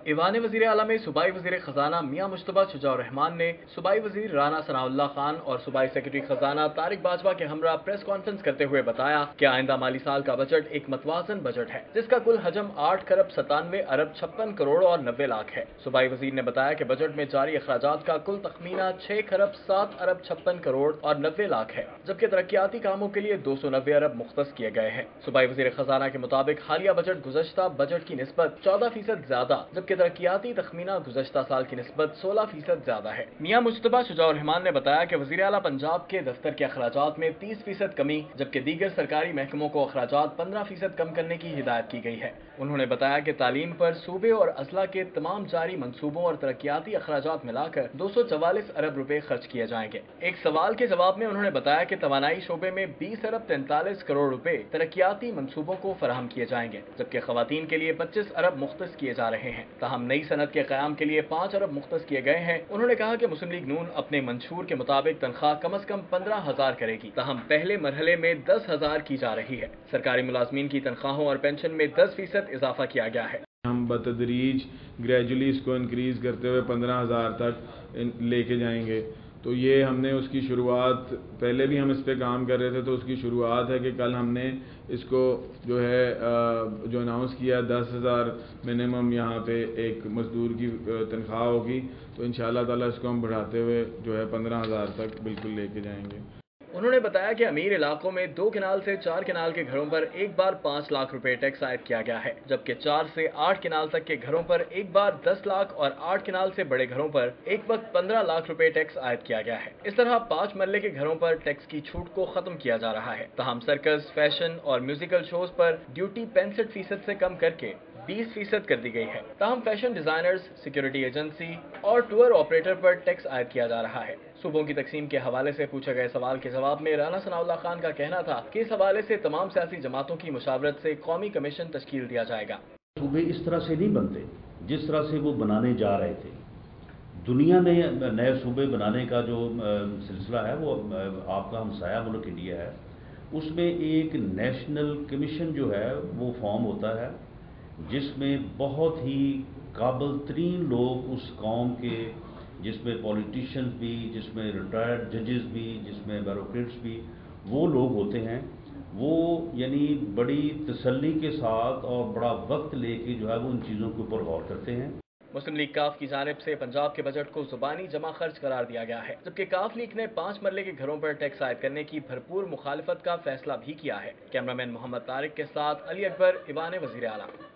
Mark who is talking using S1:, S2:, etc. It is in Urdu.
S1: ایوان وزیر اعلیٰ میں صوبائی وزیر خزانہ میاں مشتبہ شجاع الرحمان نے صوبائی وزیر رانا ثناء اللہ خان اور صوبائی سیکرٹری خزانہ طارق باجوہ کے ہمراہ پریس کانفرنس کرتے ہوئے بتایا کہ آئندہ مالی سال کا بجٹ ایک متوازن بجٹ ہے جس کا کل حجم 8 کروڑ 97 ارب 56 کروڑ اور 90 لاکھ ہے۔ صوبائی وزیر نے بتایا کہ بجٹ میں جاری اخراجات کا کل تخمینہ 6 کروڑ 7 ارب 56 کروڑ اور 90 لاکھ ہے، جبکہ ترقیاتی کاموں کے لیے 290 ارب مختص کیے گئے ہیں۔ صوبائی وزیر خزانہ کے مطابق حالیہ بجٹ گزشتہ بجٹ کی نسبت 14% زیادہ، جبکہ ترقیاتی تخمینہ گزشتہ سال کی نسبت 16% زیادہ ہے۔ میاں مجتبیٰ شجاع الرحمان نے بتایا کہ وزیر اعلیٰ پنجاب کے دفتر کے اخراجات میں 30% کمی، جبکہ دیگر سرکاری محکموں کو اخراجات 15% کم کرنے کی ہدایت کی گئی ہے۔ انہوں نے بتایا کہ تعلیم پر صوبے اور اضلاع کے تمام جاری منصوبوں اور ترقیاتی اخراجات ملا کر 244 ارب روپے خرچ کیے جائیں گے۔ ایک سوال کے جواب میں انہوں نے بتایا کہ توانائی شعبے میں 20 ارب 43 کروڑ روپے ترقیاتی منصوبوں کو فراہم کیے جائیں گے، جبکہ خواتین کے لیے 25 ارب مختص کیے جا رہے ہیں۔ تاہم نئی صنعت کے قیام کے لیے 5 ارب مختص کیے گئے ہیں۔ انہوں نے کہا کہ مسلم لیگ نون اپنے منشور کے مطابق تنخواہ کم از کم 15,000 کرے گی، تاہم پہلے مرحلے میں 10,000 کی جا رہی ہے۔ سرکاری ملازمین کی تنخواہوں اور پینشن میں 10% اضافہ کیا گیا ہے۔
S2: ہم بتدریج گریجولی اس کو انکریز کرتے ہوئے 15,000 تک لے کے جائیں گے۔ تو یہ ہم نے اس کی شروعات، پہلے بھی ہم اس پہ کام کر رہے تھے، تو اس کی شروعات ہے کہ کل ہم نے اس کو جو ہے جو اناؤنس کیا 10,000 منیمم یہاں پہ ایک مزدور کی تنخواہ ہوگی، تو انشاءاللہ تعالیٰ اس کو ہم بڑھاتے ہوئے جو ہے 15,000 تک بالکل لے کے جائیں گے۔
S1: انہوں نے بتایا کہ امیر علاقوں میں 2 کنال سے 4 کنال کے گھروں پر ایک بار 5 لاکھ روپے ٹیکس عائد کیا گیا ہے، جبکہ 4 سے 8 کنال تک کے گھروں پر ایک بار 10 لاکھ اور 8 کنال سے بڑے گھروں پر ایک وقت 15 لاکھ روپے ٹیکس عائد کیا گیا ہے۔ اس طرح 5 مرلے کے گھروں پر ٹیکس کی چھوٹ کو ختم کیا جا رہا ہے۔ تاہم سرکس، فیشن اور میوزیکل شوز پر ڈیوٹی 65% سے کم کر کے 20% کر دی گئی ہے۔ تاہم فیشن ڈیزائنرز، سیکیورٹی ایجنسی اور ٹور آپریٹر پر ٹیکس عائد کیا جا رہا ہے۔ صوبوں کی تقسیم کے حوالے سے پوچھے گئے سوال کے جواب میں رانا ثناء اللہ خان کا کہنا تھا کہ اس حوالے سے تمام سیاسی جماعتوں کی مشاورت سے قومی کمیشن تشکیل دیا جائے گا۔
S3: صوبے اس طرح سے نہیں بنتے جس طرح سے وہ بنانے جا رہے تھے۔ دنیا نے نئے صوبے بنانے کا جو سلسلہ ہے وہ آپ کا ہمسایہ ملک انڈیا ہے، اس میں ایک نیشنل کمیشن جو ہے وہ فارم ہوتا ہے، جس میں بہت ہی قابل ترین لوگ اس قوم کے، جس میں پولیٹیشنز بھی، جس میں ریٹائرڈ ججز بھی، جس میں بیوروکریٹس بھی، وہ لوگ ہوتے ہیں۔ وہ یعنی بڑی تسلی کے ساتھ اور بڑا وقت لے کے جو ہے وہ ان چیزوں کے اوپر غور کرتے ہیں۔
S1: مسلم لیگ کاف کی جانب سے پنجاب کے بجٹ کو زبانی جمع خرچ قرار دیا گیا ہے، جبکہ کاف لیگ نے 5 مرلے کے گھروں پر ٹیکس عائد کرنے کی بھرپور مخالفت کا فیصلہ بھی کیا ہے۔ کیمرامین محمد طارق کے ساتھ علی اکبر، ایوان وزیر اعلیٰ۔